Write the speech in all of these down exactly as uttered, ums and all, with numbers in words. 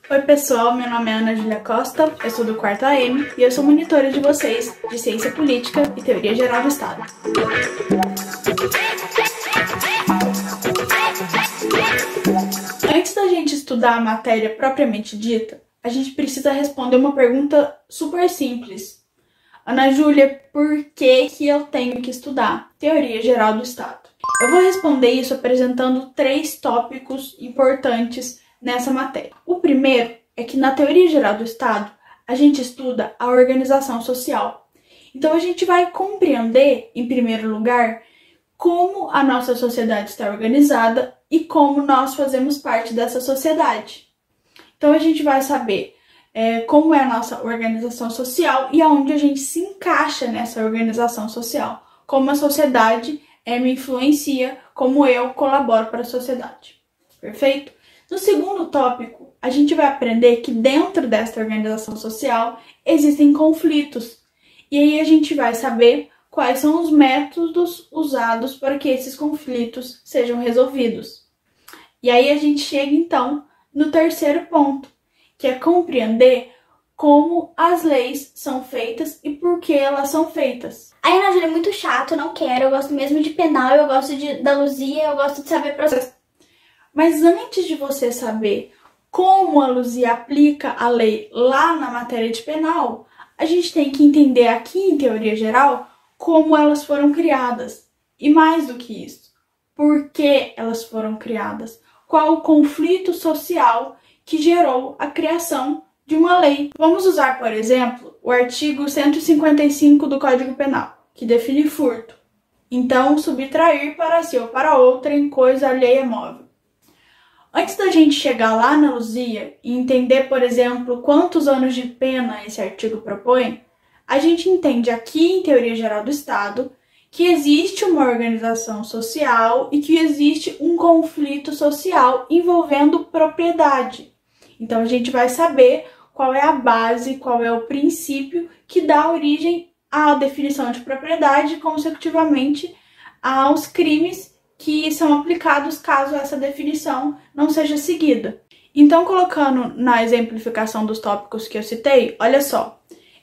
Oi pessoal, meu nome é Ana Júlia Costa, eu sou do quarto A M e eu sou monitora de vocês de Ciência Política e Teoria Geral do Estado. Antes da gente estudar a matéria propriamente dita, a gente precisa responder uma pergunta super simples. Ana Júlia, por que que eu tenho que estudar Teoria Geral do Estado? Eu vou responder isso apresentando três tópicos importantes nessa matéria. O primeiro é que na Teoria Geral do Estado, a gente estuda a organização social. Então a gente vai compreender, em primeiro lugar, como a nossa sociedade está organizada e como nós fazemos parte dessa sociedade. Então a gente vai saber é, como é a nossa organização social e aonde a gente se encaixa nessa organização social. Como a sociedade é, me influencia, como eu colaboro para a sociedade. Perfeito? No segundo tópico, a gente vai aprender que dentro desta organização social existem conflitos. E aí a gente vai saber quais são os métodos usados para que esses conflitos sejam resolvidos. E aí a gente chega então no terceiro ponto, que é compreender como as leis são feitas e por que elas são feitas. Ai, Ana Júlia, é muito chato, eu não quero, eu gosto mesmo de penal, eu gosto de, da Luzia, eu gosto de saber processo. Mas antes de você saber como a Luzia aplica a lei lá na matéria de penal, a gente tem que entender aqui em teoria geral como elas foram criadas. E mais do que isso, por que elas foram criadas? Qual o conflito social que gerou a criação de uma lei? Vamos usar, por exemplo, o artigo cento e cinquenta e cinco do Código Penal, que define furto. Então, subtrair para si ou para outrem coisa alheia móvel. Antes da gente chegar lá na Luzia e entender, por exemplo, quantos anos de pena esse artigo propõe, a gente entende aqui em Teoria Geral do Estado que existe uma organização social e que existe um conflito social envolvendo propriedade. Então a gente vai saber qual é a base, qual é o princípio que dá origem à definição de propriedade e, consecutivamente, aos crimes que são aplicados caso essa definição não seja seguida. Então, colocando na exemplificação dos tópicos que eu citei, olha só,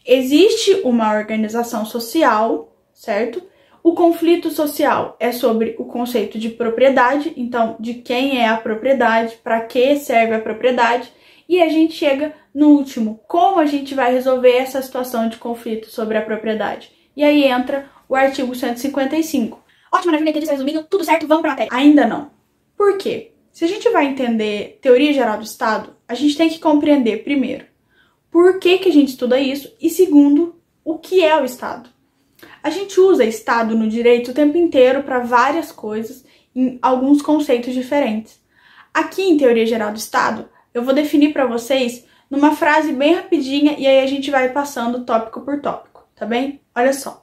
existe uma organização social, certo? O conflito social é sobre o conceito de propriedade, então, de quem é a propriedade, para que serve a propriedade, e a gente chega no último, como a gente vai resolver essa situação de conflito sobre a propriedade. E aí entra o artigo cento e cinquenta e cinco. Ótimo, Ana Júlia, entendi, resumindo, tudo certo, vamos pra matéria. Ainda não. Por quê? Se a gente vai entender Teoria Geral do Estado, a gente tem que compreender, primeiro, por que que a gente estuda isso e, segundo, o que é o Estado. A gente usa Estado no direito o tempo inteiro para várias coisas, em alguns conceitos diferentes. Aqui em Teoria Geral do Estado, eu vou definir para vocês numa frase bem rapidinha e aí a gente vai passando tópico por tópico, tá bem? Olha só.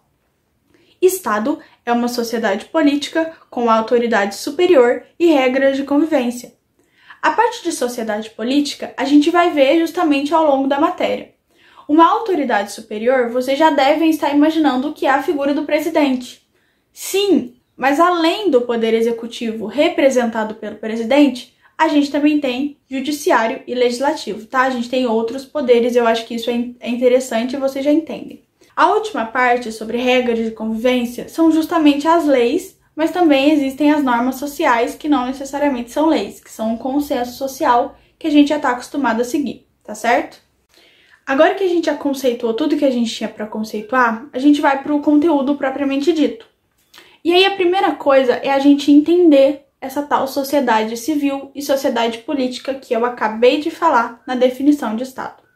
Estado é uma sociedade política com autoridade superior e regras de convivência. A parte de sociedade política a gente vai ver justamente ao longo da matéria. Uma autoridade superior, vocês já devem estar imaginando que é a figura do presidente. Sim, mas além do poder executivo representado pelo presidente, a gente também tem judiciário e legislativo, tá? A gente tem outros poderes, eu acho que isso é interessante e vocês já entendem. A última parte, sobre regras de convivência, são justamente as leis, mas também existem as normas sociais, que não necessariamente são leis, que são um consenso social que a gente já está acostumado a seguir, tá certo? Agora que a gente já conceituou tudo que a gente tinha para conceituar, a gente vai para o conteúdo propriamente dito. E aí a primeira coisa é a gente entender essa tal sociedade civil e sociedade política que eu acabei de falar na definição de Estado.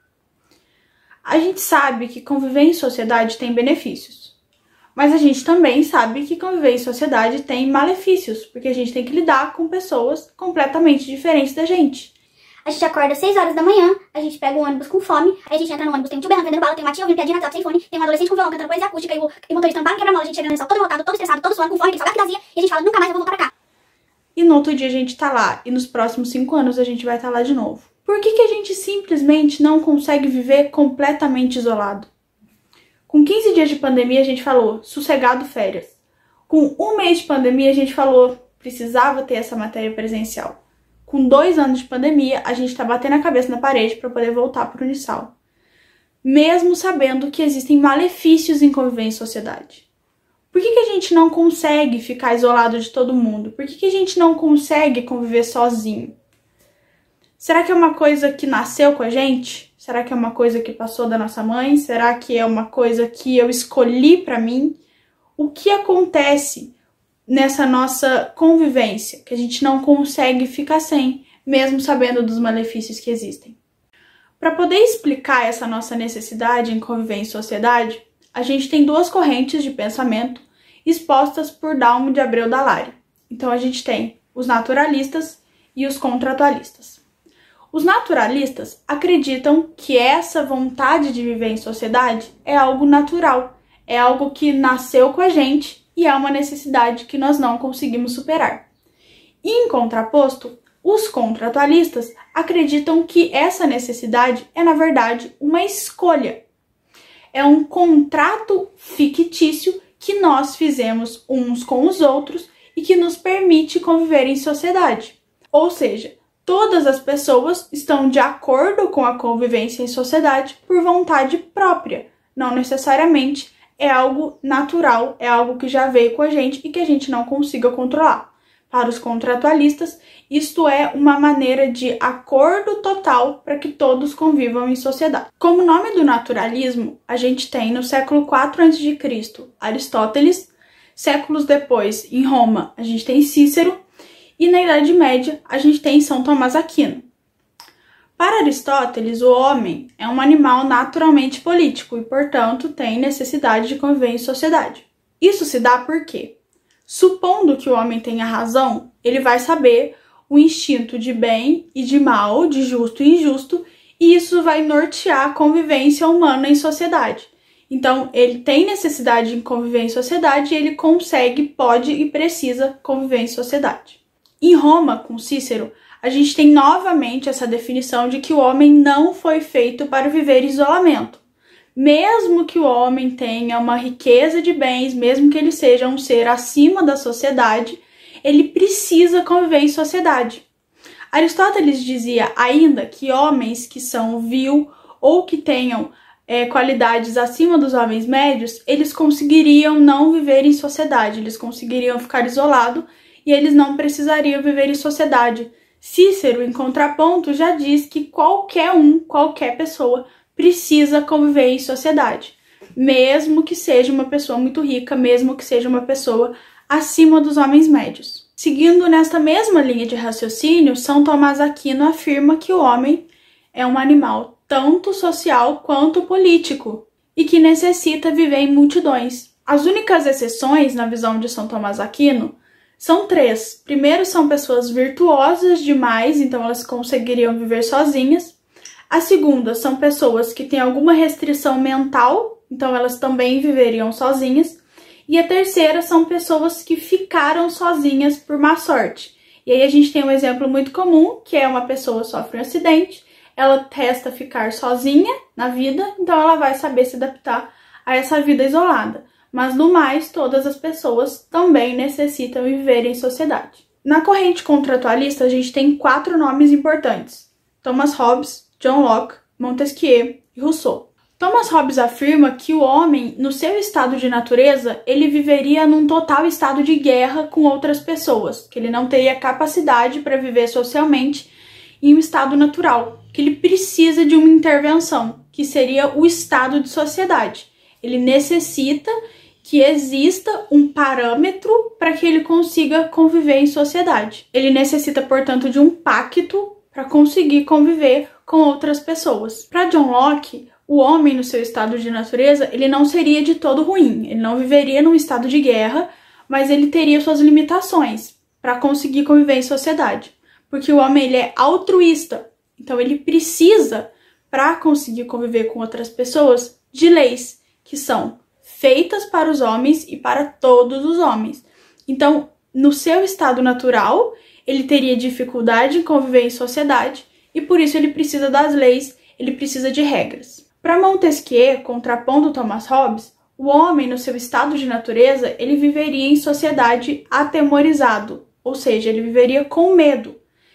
A gente sabe que conviver em sociedade tem benefícios, mas a gente também sabe que conviver em sociedade tem malefícios, porque a gente tem que lidar com pessoas completamente diferentes da gente. A gente acorda às seis horas da manhã, a gente pega um ônibus com fome, aí a gente entra no ônibus, tem um tio berrando vendendo bala, tem uma tia ouvindo piadinha na WhatsApp sem fone, tem um adolescente com violão cantando poesia acústica e o, e o motorista não quebra-mola, a gente chega no restaurante todo voltado, todo estressado, todo suando, com fome, tem saudade vazia, e a gente fala, nunca mais eu vou voltar pra cá. E no outro dia a gente tá lá, e nos próximos cinco anos a gente vai estar lá de novo. Por que que a gente simplesmente não consegue viver completamente isolado? Com quinze dias de pandemia a gente falou, sossegado férias. Com um mês de pandemia a gente falou, precisava ter essa matéria presencial. com dois anos de pandemia, a gente tá batendo a cabeça na parede para poder voltar pro Unisal. Mesmo sabendo que existem malefícios em conviver em sociedade. Por que que a gente não consegue ficar isolado de todo mundo? Por que que a gente não consegue conviver sozinho? Será que é uma coisa que nasceu com a gente? Será que é uma coisa que passou da nossa mãe? Será que é uma coisa que eu escolhi pra mim? O que acontece nessa nossa convivência que a gente não consegue ficar sem, mesmo sabendo dos malefícios que existem? Para poder explicar essa nossa necessidade em conviver em sociedade, a gente tem duas correntes de pensamento expostas por Dalmo de Abreu Dallari. Então a gente tem os naturalistas e os contratualistas. Os naturalistas acreditam que essa vontade de viver em sociedade é algo natural, é algo que nasceu com a gente e é uma necessidade que nós não conseguimos superar. E, em contraposto, os contratualistas acreditam que essa necessidade é, na verdade, uma escolha. É um contrato fictício que nós fizemos uns com os outros e que nos permite conviver em sociedade. Ou seja, todas as pessoas estão de acordo com a convivência em sociedade por vontade própria, não necessariamente é algo natural, é algo que já veio com a gente e que a gente não consiga controlar. Para os contratualistas, isto é uma maneira de acordo total para que todos convivam em sociedade. Como nome do naturalismo, a gente tem no século quatro antes de Cristo Aristóteles, séculos depois, em Roma, a gente tem Cícero, e na Idade Média, a gente tem São Tomás Aquino. Para Aristóteles, o homem é um animal naturalmente político e, portanto, tem necessidade de conviver em sociedade. Isso se dá por quê? Supondo que o homem tenha razão, ele vai saber o instinto de bem e de mal, de justo e injusto, e isso vai nortear a convivência humana em sociedade. Então, ele tem necessidade de conviver em sociedade e ele consegue, pode e precisa conviver em sociedade. Em Roma, com Cícero, a gente tem novamente essa definição de que o homem não foi feito para viver em isolamento. Mesmo que o homem tenha uma riqueza de bens, mesmo que ele seja um ser acima da sociedade, ele precisa conviver em sociedade. Aristóteles dizia ainda que homens que são vil ou que tenham é, qualidades acima dos homens médios, eles conseguiriam não viver em sociedade, eles conseguiriam ficar isolados e eles não precisariam viver em sociedade. Cícero, em contraponto, já diz que qualquer um, qualquer pessoa, precisa conviver em sociedade, mesmo que seja uma pessoa muito rica, mesmo que seja uma pessoa acima dos homens médios. Seguindo nesta mesma linha de raciocínio, São Tomás Aquino afirma que o homem é um animal tanto social quanto político e que necessita viver em multidões. As únicas exceções, na visão de São Tomás Aquino, são três. Primeiro, são pessoas virtuosas demais, então elas conseguiriam viver sozinhas. A segunda são pessoas que têm alguma restrição mental, então elas também viveriam sozinhas. E a terceira são pessoas que ficaram sozinhas por má sorte. E aí a gente tem um exemplo muito comum, que é uma pessoa sofre um acidente, ela resta ficar sozinha na vida, então ela vai saber se adaptar a essa vida isolada. Mas no mais, todas as pessoas também necessitam viver em sociedade. Na corrente contratualista, a gente tem quatro nomes importantes: Thomas Hobbes, John Locke, Montesquieu e Rousseau. Thomas Hobbes afirma que o homem, no seu estado de natureza, ele viveria num total estado de guerra com outras pessoas, que ele não teria capacidade para viver socialmente em um estado natural, que ele precisa de uma intervenção, que seria o estado de sociedade. Ele necessita que exista um parâmetro para que ele consiga conviver em sociedade. Ele necessita, portanto, de um pacto para conseguir conviver com outras pessoas. Para John Locke, o homem no seu estado de natureza, ele não seria de todo ruim, ele não viveria num estado de guerra, mas ele teria suas limitações para conseguir conviver em sociedade, porque o homem ele é altruísta, então ele precisa, para conseguir conviver com outras pessoas, de leis que são feitas para os homens e para todos os homens. Então, no seu estado natural, ele teria dificuldade em conviver em sociedade e por isso ele precisa das leis, ele precisa de regras. Para Montesquieu, contrapondo Thomas Hobbes, o homem, no seu estado de natureza, ele viveria em sociedade atemorizado, ou seja, ele viveria com medo.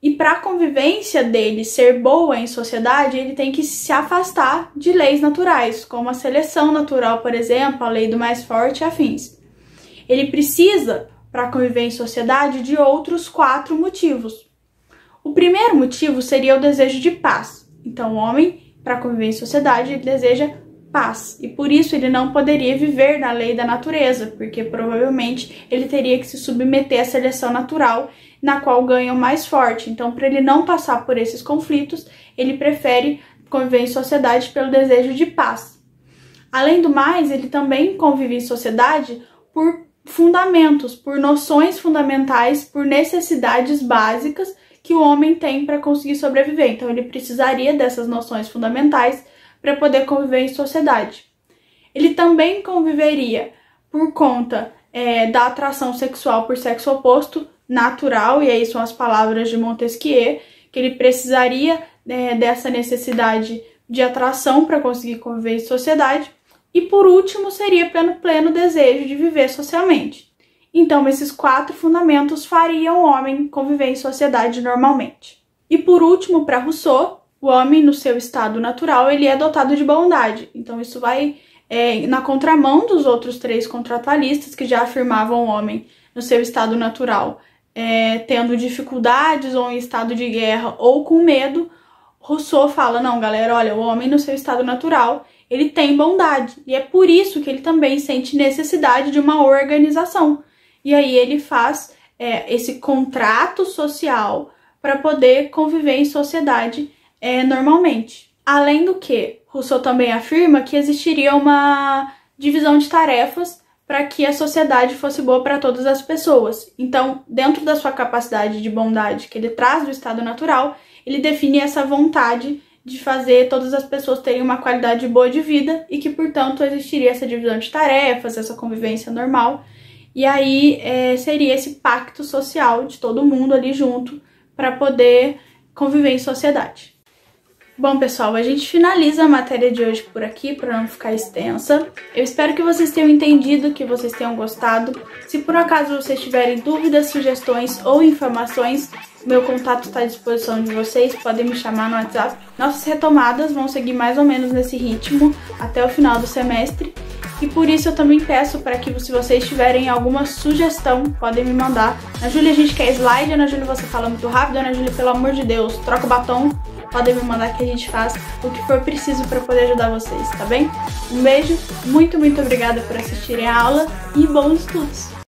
E para a convivência dele ser boa em sociedade, ele tem que se afastar de leis naturais, como a seleção natural, por exemplo, a lei do mais forte e afins. Ele precisa, para conviver em sociedade, de outros quatro motivos. O primeiro motivo seria o desejo de paz. Então, o homem, para conviver em sociedade, ele deseja paz. E por isso ele não poderia viver na lei da natureza, porque provavelmente ele teria que se submeter à seleção natural, na qual ganha o mais forte. Então, para ele não passar por esses conflitos, ele prefere conviver em sociedade pelo desejo de paz. Além do mais, ele também convive em sociedade por fundamentos, por noções fundamentais, por necessidades básicas que o homem tem para conseguir sobreviver. Então, ele precisaria dessas noções fundamentais para poder conviver em sociedade. Ele também conviveria por conta é, da atração sexual por sexo oposto natural, e aí são as palavras de Montesquieu, que ele precisaria é, dessa necessidade de atração para conseguir conviver em sociedade. E por último, seria pelo pleno desejo de viver socialmente. Então, esses quatro fundamentos fariam o homem conviver em sociedade normalmente. E por último, para Rousseau, o homem, no seu estado natural, ele é dotado de bondade. Então, isso vai é, na contramão dos outros três contratualistas que já afirmavam o homem no seu estado natural, é, tendo dificuldades ou em estado de guerra ou com medo. Rousseau fala, não, galera, olha, o homem no seu estado natural, ele tem bondade. E é por isso que ele também sente necessidade de uma organização. E aí ele faz é, esse contrato social para poder conviver em sociedade é, normalmente. Além do que, Rousseau também afirma que existiria uma divisão de tarefas para que a sociedade fosse boa para todas as pessoas. Então, dentro da sua capacidade de bondade que ele traz do estado natural, ele define essa vontade de fazer todas as pessoas terem uma qualidade boa de vida e que, portanto, existiria essa divisão de tarefas, essa convivência normal. E aí é, seria esse pacto social de todo mundo ali junto para poder conviver em sociedade. Bom, pessoal, a gente finaliza a matéria de hoje por aqui, para não ficar extensa. Eu espero que vocês tenham entendido, que vocês tenham gostado. Se por acaso vocês tiverem dúvidas, sugestões ou informações, meu contato está à disposição de vocês, podem me chamar no WhatsApp. Nossas retomadas vão seguir mais ou menos nesse ritmo até o final do semestre. E por isso eu também peço para que, se vocês tiverem alguma sugestão, podem me mandar. Ana Júlia, a gente quer slide, Ana Júlia, você fala muito rápido, Ana Júlia, pelo amor de Deus, troca o batom. Podem me mandar que a gente faz o que for preciso para poder ajudar vocês, tá bem? Um beijo, muito, muito obrigada por assistirem a aula e bons estudos!